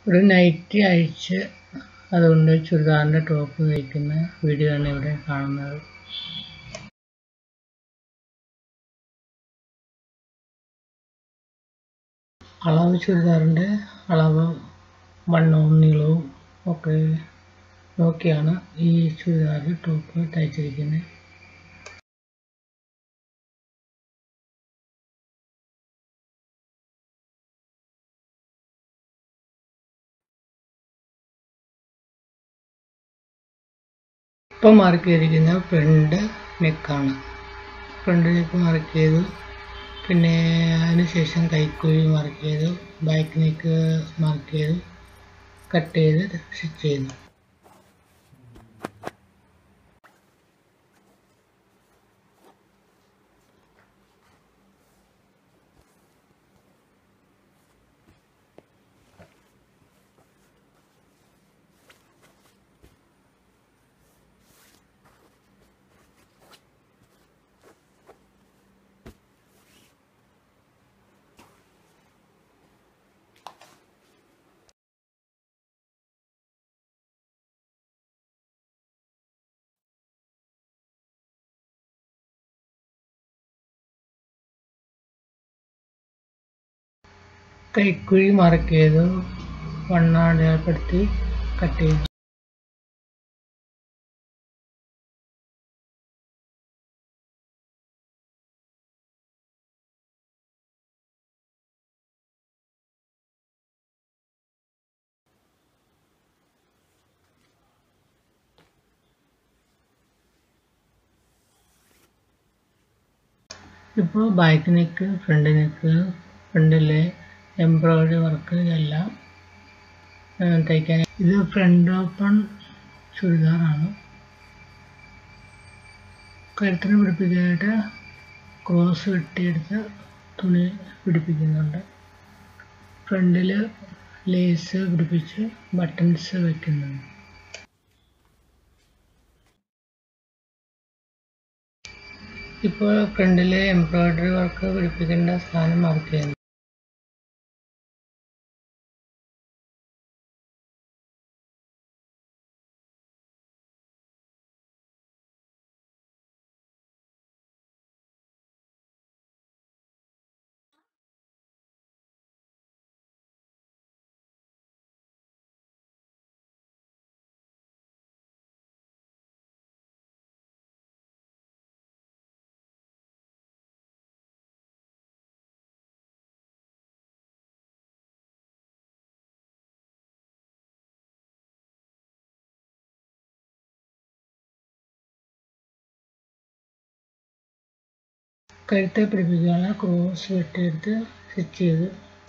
ഒരു നൈറ്റി അഴിച്ച് അതുകൊണ്ട് ചുരിദാറിൻ്റെ ടോപ്പ് തയ്ക്കുന്ന വീഡിയോ ആണ് ഇവിടെ കാണുന്നത്. അളവ് ചുരിദാറിൻ്റെ അളവ് വണ്ണവും നീളവും ഒക്കെ നോക്കിയാണ് ഈ ചുരിദാർ ടോപ്പ് തയ്ച്ചിരിക്കുന്നത്. ഇപ്പം മാർക്ക് ചെയ്തിരിക്കുന്ന ഫ്രണ്ട് നെക്കാണ്. ഫ്രണ്ട് നെക്ക് മാർക്ക് ചെയ്തു, പിന്നെ അതിനുശേഷം കൈക്കുഴി മാർക്ക് ചെയ്തു, ബാക്ക് നെക്ക് മാർക്ക് ചെയ്തു, കട്ട് ചെയ്ത് സ്റ്റിച്ച് ചെയ്തു. കൈക്കുഴി മാർക്ക് ചെയ്തു, വണ്ണം അടയാളപ്പെടുത്തി കട്ട് ചെയ്തു. ഇപ്പോൾ ബാക്ക് നെക്ക്, ഫ്രണ്ട് നെക്ക്, ഫ്രണ്ടിലെ എംബ്രോയിഡറി വർക്ക് എല്ലാം തയ്ക്കാൻ. ഇത് ഫ്രണ്ട് ഓപ്പൺ ചുരിദാറാണ്. കഴുത്തിന് പിടിപ്പിക്കാനായിട്ട് ക്രോസ് വെട്ടിയെടുത്ത് തുണി പിടിപ്പിക്കുന്നുണ്ട്. ഫ്രണ്ടിൽ ലേസ് പിടിപ്പിച്ച് ബട്ടൺസ് വയ്ക്കുന്നുണ്ട്. ഇപ്പോൾ ഫ്രണ്ടിലെ എംബ്രോയിഡറി വർക്ക് പിടിപ്പിക്കേണ്ട സ്ഥാനം മാർക്ക് ചെയ്യുന്നു. കഴുത്തെ പിടിപ്പിക്കാനുള്ള ക്രോസ് വെട്ടിയെടുത്ത് സ്റ്റിച്ച് ചെയ്തു.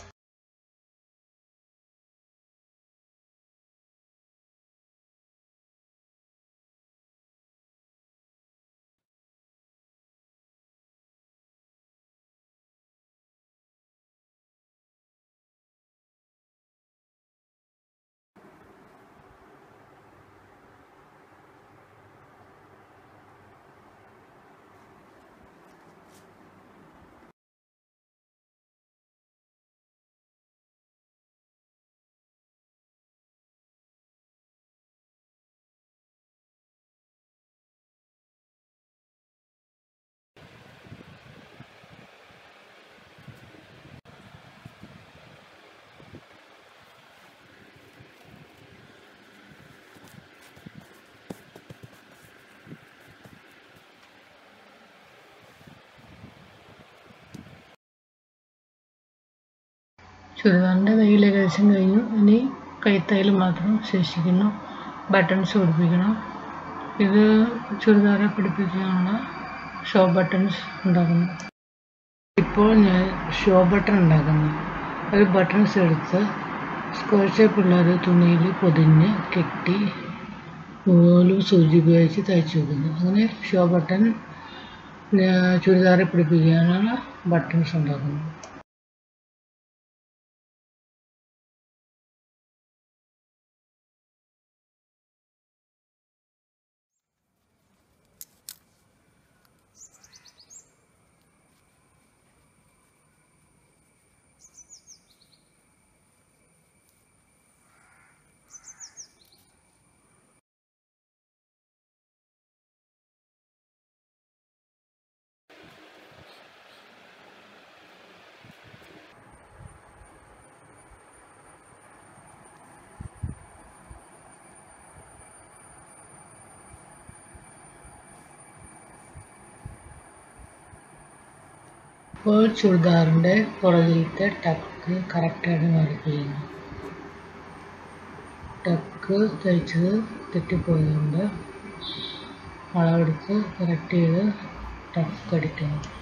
ചുരിദാറിൻ്റെ തയ്യൽ ഏകദേശം കഴിഞ്ഞു. ഇനി കൈത്തയ്യൽ മാത്രം ശേഷിക്കുന്നു. ബട്ടൺസ് പിടിപ്പിക്കണം. ഇത് ചുരിദാറെ പിടിപ്പിക്കാനുള്ള ഷോ ബട്ടൺസ് ഉണ്ടാക്കുന്നു. ഇപ്പോൾ ഞാൻ ഷോ ബട്ടൺ ഉണ്ടാക്കുന്നു. ഒരു ബട്ടൺസ് എടുത്ത് സ്ക്വയർ ഷേപ്പുള്ള ഒരു തുണിയിൽ പൊതിഞ്ഞ് കെട്ടി നൂലും സൂചി ഉപയോഗിച്ച് തയ്ച്ചു വെക്കുന്നു. അങ്ങനെ ഷോ ബട്ടൺ ചുരിദാറെ പിടിപ്പിക്കാനുള്ള ബട്ടൺസ് ഉണ്ടാക്കുന്നു. ഇപ്പോൾ ചുരിദാറിൻ്റെ പുറകിലത്തെ ടക്ക് കറക്റ്റായിട്ട് മാർക്ക് ചെയ്യുന്നു. ടക്ക് തയ്ച്ചത് തെറ്റിപ്പോയതുകൊണ്ട് അളവെടുത്ത് കറക്റ്റ് ചെയ്ത് ടക്ക് അടിക്കണം.